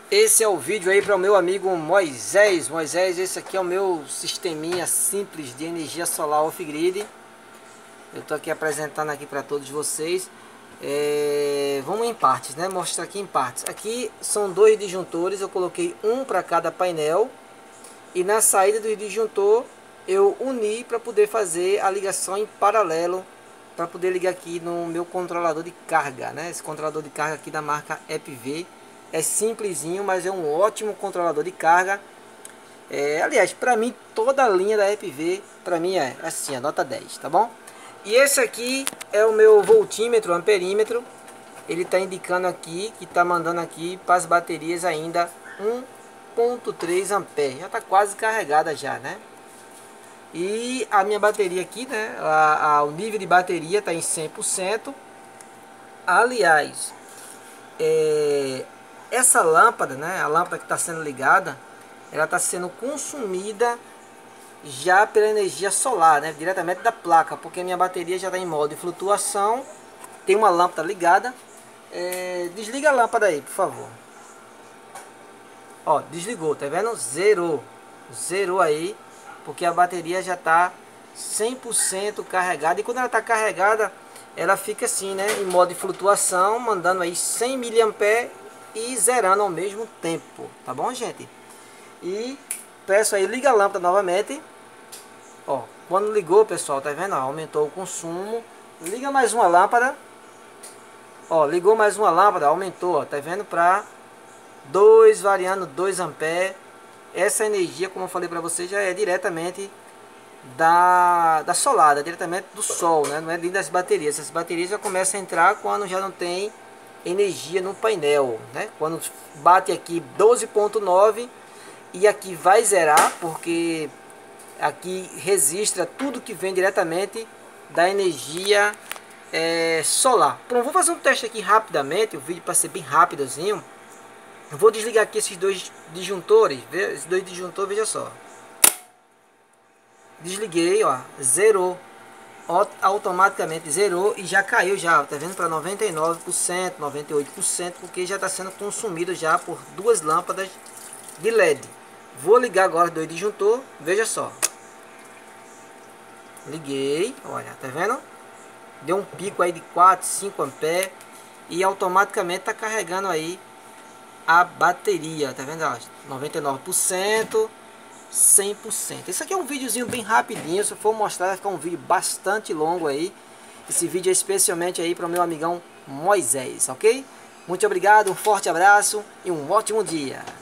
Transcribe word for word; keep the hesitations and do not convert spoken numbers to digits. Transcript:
Esse é o vídeo aí para o meu amigo Moisés. Moisés, esse aqui é o meu sisteminha simples de energia solar off-grid. Eu tô aqui apresentando aqui para todos vocês. É... Vamos em partes, né? Mostrar aqui em partes. Aqui são dois disjuntores, eu coloquei um para cada painel. E na saída do disjuntor eu uni para poder fazer a ligação em paralelo, para poder ligar aqui no meu controlador de carga, né? Esse controlador de carga aqui da marca E P V. É simplesinho, mas é um ótimo controlador de carga. É, aliás, para mim toda a linha da E P V, para mim é assim, a nota dez, tá bom? E esse aqui é o meu voltímetro, amperímetro. Ele está indicando aqui que está mandando aqui para as baterias ainda um ponto três ampere. Já está quase carregada já, né? E a minha bateria aqui, né? A, a, o nível de bateria está em cem por cento. Aliás, é, essa lâmpada, né? A lâmpada que está sendo ligada, ela está sendo consumida já pela energia solar, né? Diretamente da placa, porque minha bateria já está em modo de flutuação. Tem uma lâmpada ligada. É, desliga a lâmpada aí, por favor. Ó, desligou, tá vendo? Zerou. Zerou aí, porque a bateria já está cem por cento carregada. E quando ela está carregada, ela fica assim, né? Em modo de flutuação, mandando aí cem miliamperes e zerando ao mesmo tempo. Tá bom, gente? E peço aí, liga a lâmpada novamente. Ó, quando ligou, pessoal, tá vendo? Ó, aumentou o consumo. Liga mais uma lâmpada. Ó, ligou mais uma lâmpada, aumentou, ó, tá vendo? Para dois, variando dois amperes. Essa energia, como eu falei para vocês, já é diretamente da, da solar, diretamente do sol, né? Não é dentro das baterias. Essas baterias já começam a entrar quando já não tem energia no painel, né? Quando bate aqui doze ponto nove e aqui vai zerar, porque aqui registra tudo que vem diretamente da energia é, solar. Pronto, vou fazer um teste aqui rapidamente, o vídeo para ser bem rapidozinho. Eu vou desligar aqui esses dois disjuntores, esses dois disjuntores, veja só. Desliguei, ó, zerou, automaticamente zerou e já caiu já, tá vendo, para noventa e nove por cento, noventa e oito por cento, porque já está sendo consumido já por duas lâmpadas de L E D. Vou ligar agora os dois disjuntores, veja só. Liguei, olha, tá vendo? Deu um pico aí de quatro, cinco amperes e automaticamente está carregando aí a bateria, tá vendo? noventa e nove por cento, cem por cento. Esse aqui é um videozinho bem rapidinho, se eu for mostrar vai ficar um vídeo bastante longo aí. Esse vídeo é especialmente aí para o meu amigão Moisés, ok? Muito obrigado, um forte abraço e um ótimo dia.